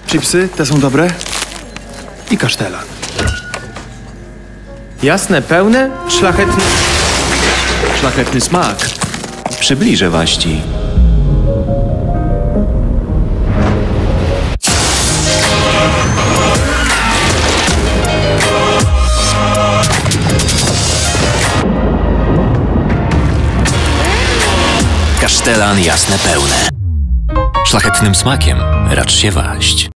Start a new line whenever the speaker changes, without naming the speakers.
Chipsy, te są dobre. I kasztelan.
Jasne, pełne, szlachetny smak.
Przybliżę waści. Kasztelan jasne pełne. Szlachetnym smakiem racz się waść.